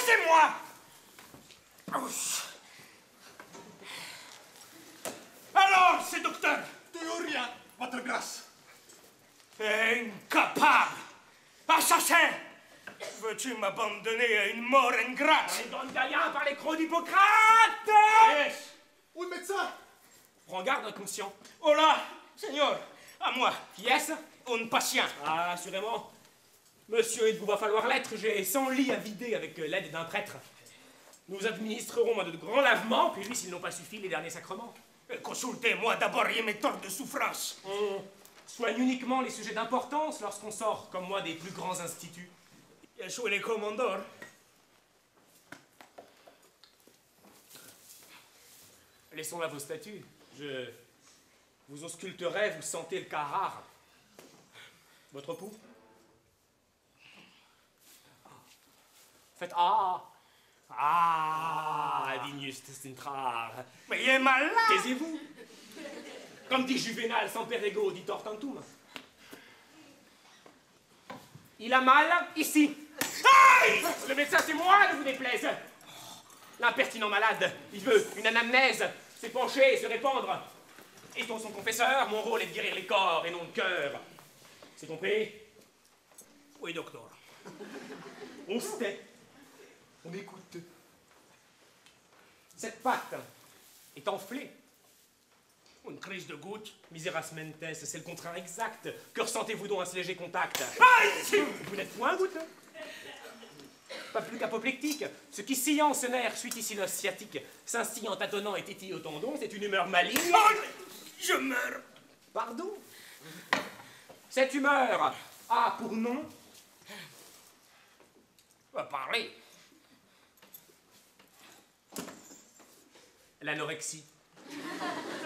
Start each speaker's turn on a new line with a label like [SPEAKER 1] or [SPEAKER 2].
[SPEAKER 1] Laissez-moi! Alors, c'est docteur?
[SPEAKER 2] Toujours rien, votre grâce.
[SPEAKER 1] Incapable! Assassin! Veux-tu m'abandonner à une mort ingrate?
[SPEAKER 3] Les donne Gaïen par les crocs d'Hippocrate!
[SPEAKER 1] Yes!
[SPEAKER 2] Où le médecin?
[SPEAKER 3] Prends garde, inconscient.
[SPEAKER 1] Oh là, Seigneur, à moi.
[SPEAKER 3] Qui est-ce?
[SPEAKER 1] Un patient.
[SPEAKER 3] Ah, assurément. Monsieur, il vous va falloir l'être. J'ai 100 lits à vider avec l'aide d'un prêtre. Nous administrerons de grands lavements, puis s'ils n'ont pas suffi, les derniers sacrements.
[SPEAKER 1] Consultez-moi d'abord et méthodes de souffrance.
[SPEAKER 3] On soigne uniquement les sujets d'importance lorsqu'on sort, comme moi, des plus grands instituts.
[SPEAKER 1] Yeshua les commandeurs.
[SPEAKER 3] Laissons là vos statues. Je vous ausculterai, vous sentez le cas rare. Votre pouls? Faites Dignus Stintrar.
[SPEAKER 1] Mais il est malade!
[SPEAKER 3] Taisez-vous. Comme dit Juvénal, sans perego, ditor tantum. Il a mal ici. Aïe! Le médecin, c'est moi, ne vous déplaise. L'impertinent malade, il veut une anamnèse, s'épancher, se répandre. Étant son confesseur, mon rôle est de guérir les corps et non le cœur. C'est compris?
[SPEAKER 1] Oui, docteur.
[SPEAKER 3] On se tait. On écoute. Cette patte est enflée.
[SPEAKER 1] Une crise de goutte.
[SPEAKER 3] Miseras mentes, c'est le contraire exact. Que ressentez-vous donc à ce léger contact?
[SPEAKER 1] Aïe!
[SPEAKER 3] Vous n'êtes point goutteux. Pas plus qu'apoplectique. Ce qui sciant ce nerf suit ici l'os sciatique, scintillant, tâtonnant et tétille au tendon, c'est une humeur maligne.
[SPEAKER 1] Oh, je meurs.
[SPEAKER 3] Pardon? Cette humeur a pour nom...
[SPEAKER 1] Va parler.
[SPEAKER 3] l'anorexie.